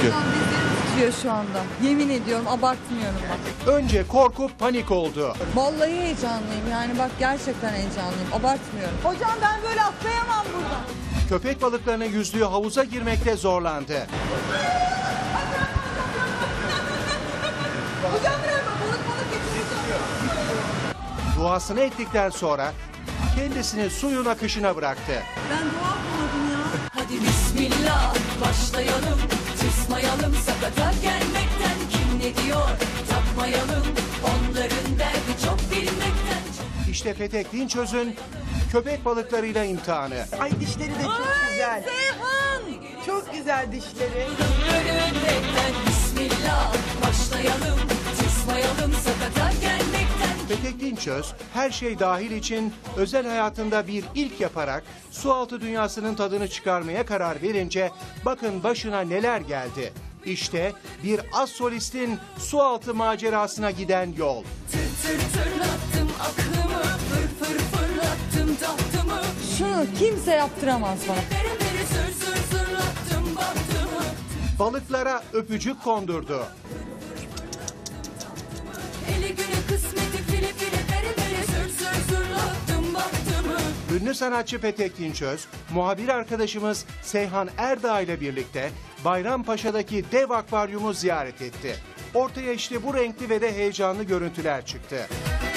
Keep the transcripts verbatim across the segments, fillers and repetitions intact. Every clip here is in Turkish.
çünkü. Hocam dizlerim titriyor şu anda. Yemin ediyorum, abartmıyorum bak. Önce korkup panik oldu. Vallahi heyecanlıyım yani, bak gerçekten heyecanlıyım, abartmıyorum. Hocam ben böyle atlayamam buradan. Köpek balıklarının yüzdüğü havuza girmekte zorlandı. Hocam bırakma, balık balık getiriyor. Duasını ettikten sonra kendisini suyun akışına bıraktı. Ben dua okumadım ya. Hadi bismillah başlayalım. Tırsmayalım sakata gelmekten. Kim ne diyor takmayalım. Onların derdi çok bilmekten. İşte Petek Dinçöz'ün köpek balıklarıyla imtihanı. Ay dişleri de çok güzel. Seyhan! Çok güzel dişleri. Ölümden bismillah başlayalım. Tırsmayalım sakata gelmekten. Petek Dinçöz her şey dahil için özel hayatında bir ilk yaparak sualtı dünyasının tadını çıkarmaya karar verince bakın başına neler geldi. İşte bir az solistin sualtı macerasına giden yol. Tır tır tırlattım aklımı. Fır fır fırlattım tahtımı. Şunu kimse yaptıramaz bana. Bere bere sır sır sırlattım bahtımı. Balıklara öpücük kondurdu. Eli günü kısmeti fili fili bere bere sır sır sırlattım bahtımı. Ünlü sanatçı Petek Dinçöz, muhabir arkadaşımız Seyhan Erdağ ile birlikte Bayrampaşa'daki dev akvaryumu ziyaret etti. Ortaya işte bu renkli ve de heyecanlı görüntüler çıktı.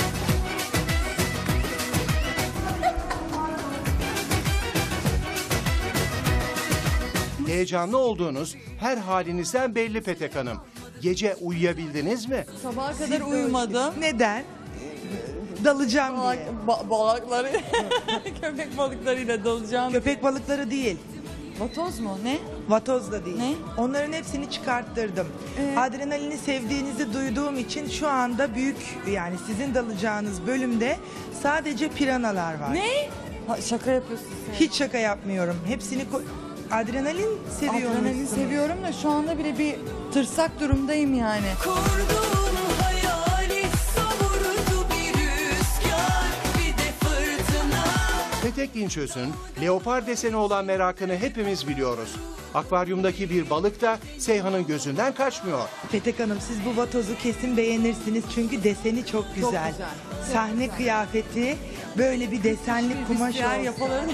Heyecanlı olduğunuz her halinizden belli Petek Hanım. Gece uyuyabildiniz mi? Sabaha kadar uyumadım. Neden? Dalacağım Balık, diye. ba- balıkları, köpek balıklarıyla dalacağım. Köpek balıkları değil. Vatoz mu? Ne? Vatoz da değil. Ne? Onların hepsini çıkarttırdım. Ee? Adrenalini sevdiğinizi duyduğum için şu anda büyük, yani sizin dalacağınız bölümde sadece piranalar var. Ne? Ha, şaka yapıyorsun sen. Hiç şaka yapmıyorum. Hepsini ko- adrenalin seviyor Adrenalin musunuz? seviyorum da şu anda bile bir tırsak durumdayım yani. Kurduğum hayali savurdu bir rüzgar bir de fırtına. Petek Dinçöz'ün leopar deseni olan merakını hepimiz biliyoruz. Akvaryumdaki bir balık da Seyhan'ın gözünden kaçmıyor. Petek Hanım, siz bu vatozu kesin beğenirsiniz çünkü deseni çok güzel. güzel. Sahne kıyafeti böyle bir desenli kumaş Yer olsun. yapalım.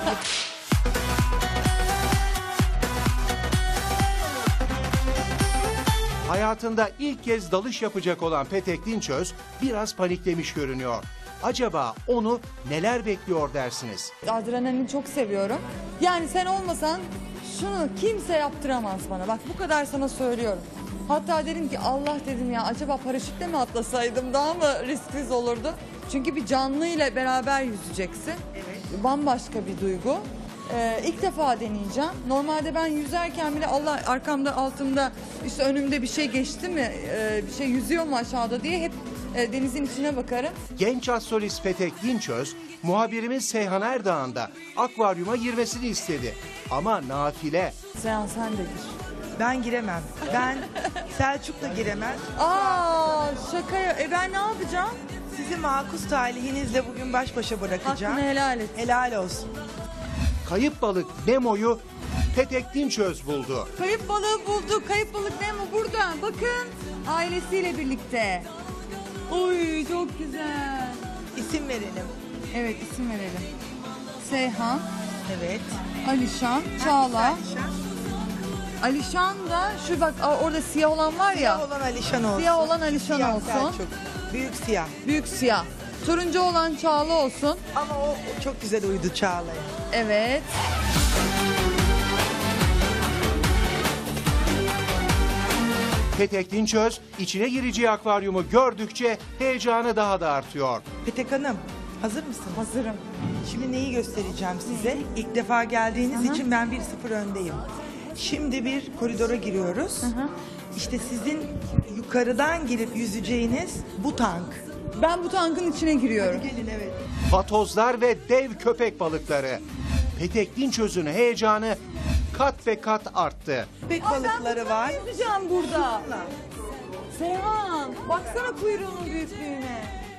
Hayatında ilk kez dalış yapacak olan Petek Dinçöz biraz paniklemiş görünüyor. Acaba onu neler bekliyor dersiniz? Adrenalini çok seviyorum. Yani sen olmasan şunu kimse yaptıramaz bana. Bak bu kadar sana söylüyorum. Hatta dedim ki Allah dedim ya, acaba paraşütle mi atlasaydım daha mı risksiz olurdu? Çünkü bir canlıyla beraber yüzeceksin. Evet. Bambaşka bir duygu. Ee, ilk defa deneyeceğim. Normalde ben yüzerken bile Allah arkamda, altımda, işte önümde bir şey geçti mi, e, bir şey yüzüyor mu aşağıda diye hep e, denizin içine bakarım. Genç astrolist Petek Dinçöz, muhabirimiz Seyhan Erdağ'ın da akvaryuma girmesini istedi. Ama nafile. Sen sen de gir. Ben giremem. Ben Selçuk da giremez. Aa şaka ya. E ben ne yapacağım? Sizi makus talihinizle bugün baş başa bırakacağım. Hakkını helal et. Helal olsun. Kayıp balık Nemo'yu Petek Dinçöz buldu. Kayıp balığı bulduk. Kayıp balık Nemo burada. Bakın. Ailesiyle birlikte. Oy çok güzel. İsim verelim. Evet, isim verelim. Seyhan, Evet. Alişan, Çağla. Alişan. Alişan da şu bak aa, orada siyah olan var Siyah ya. olan Alişan olsun. Siyah olan Alişan Siyah olsun. Selçuk. Büyük siyah. Büyük siyah. Turuncu olan Çağla olsun. Ama o, o çok güzel uydu Çağla'ya. Evet. Petek Dinçöz içine gireceği akvaryumu gördükçe heyecanı daha da artıyor. Petek Hanım, hazır mısınız? Hazırım. Şimdi neyi göstereceğim size? İlk defa geldiğiniz için ben bir sıfır öndeyim. Şimdi bir koridora giriyoruz. İşte sizin yukarıdan girip yüzeceğiniz bu tank. Ben bu tankın içine giriyorum. Gelin, evet. Vatozlar ve dev köpek balıkları. Petek Dinçöz'ün heyecanı kat ve kat arttı. Köpek Ay, balıkları ben var. yüzeceğim burada. Seyhan, baksana kuyruğunun büyüklüğüne.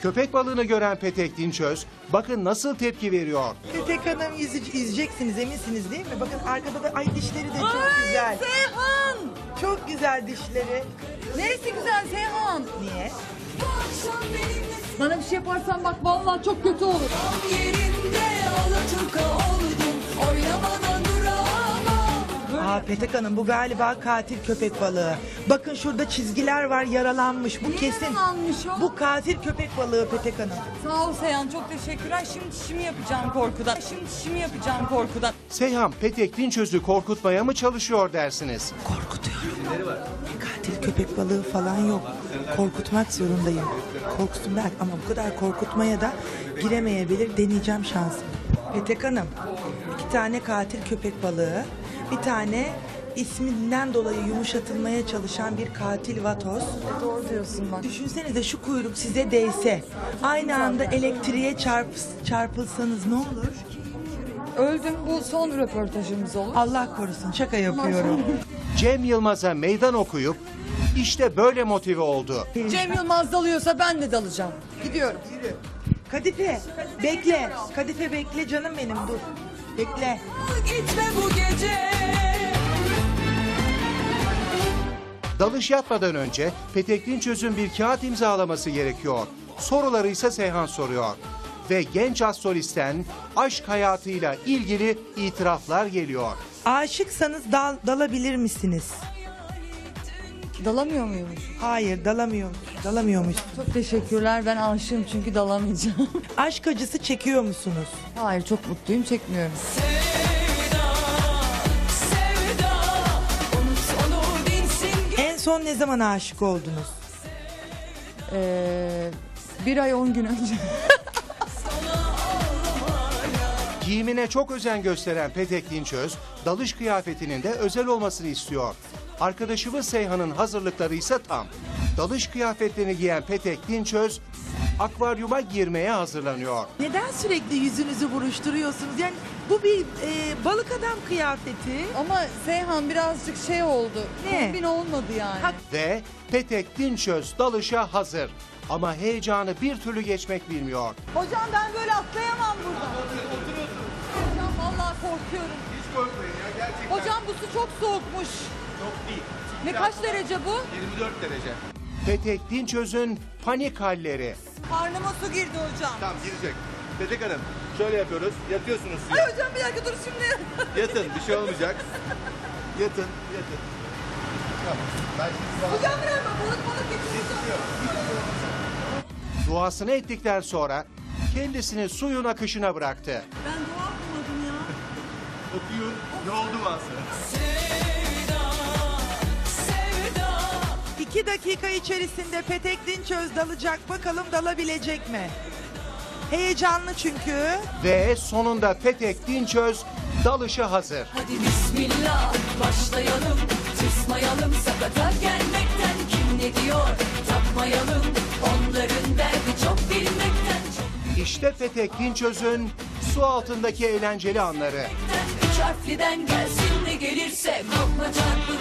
Köpek balığını gören Petek Dinçöz bakın nasıl tepki veriyor. Petek Hanım yüzü, yüzeceksiniz eminsiniz değil mi? Bakın arkada da ay dişleri de çok güzel. Seyhan! Çok güzel dişleri. Neresi güzel Seyhan? Niye? Bu akşam benimle Bana bir şey yaparsan bak vallahi çok kötü olur. tam yerinde alaturka oldum. Oynamadan duramam. Aa Petek Hanım bu galiba katil köpek balığı. Bakın şurada çizgiler var yaralanmış. Bu Niye kesin. yaralanmış o? Bu katil köpek balığı Petek Hanım. Sağ ol Seyhan, çok teşekkürler. Şimdi çişimi yapacağım korkudan. Şimdi çişimi yapacağım korkudan. Seyhan Petek Dinçöz'ü korkutmaya mı çalışıyor dersiniz? Korkutuyorum. Katil köpek balığı falan yok. Korkutmak zorundayım. Korksun belki ama bu kadar korkutmaya da giremeyebilir. Deneyeceğim şansım. Petek Hanım, iki tane katil köpek balığı, bir tane isminden dolayı yumuşatılmaya çalışan bir katil vatoz. Doğru diyorsun bak. Düşünsenize şu kuyruk size değse, aynı anda elektriğe çarp, çarpılsanız ne olur? Öldüm, bu son röportajımız olur. Allah korusun, şaka yapıyorum. Cem Yılmaz'a meydan okuyup işte böyle motive oldu. Cem Yılmaz dalıyorsa ben de dalacağım. Gidiyorum. Kadife, bekle. Kadife bekle canım benim, dur. Bekle. Gitme bu gece. Dalış yapmadan önce Petek Dinçöz'ün bir kağıt imzalaması gerekiyor. Soruları ise Seyhan soruyor. Ve genç astrolisten aşk hayatıyla ilgili itiraflar geliyor. Aşıksanız dal, dalabilir misiniz? Dalamıyor muymuş? Hayır, dalamıyormuş. Dalamıyormuş. Çok teşekkürler, ben aşığım çünkü dalamayacağım. Aşk acısı çekiyor musunuz? Hayır, çok mutluyum, çekmiyorum. Sevda, sevda. Unut onu dinsin. En son ne zaman aşık oldunuz? Ee, bir ay on gün önce. Giyimine çok özen gösteren Petek Dinçöz, dalış kıyafetinin de özel olmasını istiyor. Arkadaşımız Seyhan'ın hazırlıkları ise tam. Dalış kıyafetlerini giyen Petek Dinçöz, akvaryuma girmeye hazırlanıyor. Neden sürekli yüzünüzü buruşturuyorsunuz? Yani bu bir e, balık adam kıyafeti. Ama Seyhan birazcık şey oldu. Ne? Kombin olmadı yani. Ha- Ve Petek Dinçöz dalışa hazır. Ama heyecanı bir türlü geçmek bilmiyor. Hocam ben böyle atlayamam buradan. Hocam vallahi korkuyorum. Hiç korkmayın ya gerçekten. Hocam bu su çok soğukmuş. Çok değil. Ne kaç derece bu? yirmi dört derece. Petek Dinçöz'ün panik halleri. Karnıma su girdi hocam. Tamam girecek. Petek Hanım şöyle yapıyoruz. Yatıyorsunuz suya. Ay hocam bir dakika dur şimdi. Yatın bir şey olmayacak. Yatın yatın. Tamam. Ben şimdi sana... Hocam bırakma balık balık geçiriyor. Duasını ettikten sonra kendisini suyun akışına bıraktı. Ben dua okumadım ya. Okuyun. Ne oldu varsa. Sevda, sevda. İki dakika içerisinde Petek Dinçöz dalacak. Bakalım dalabilecek mi? Heyecanlı çünkü. Ve sonunda Petek Dinçöz dalışa hazır. Hadi bismillah başlayalım. Tırsmayalım sakata gelmekten. Kim ne diyor takmayalım. Onların derdi çok bilmekten. İşte Petek Dinçöz'ün su altındaki eğlenceli anları. Üç harfliden gelsin ne gelirse korkma çarpı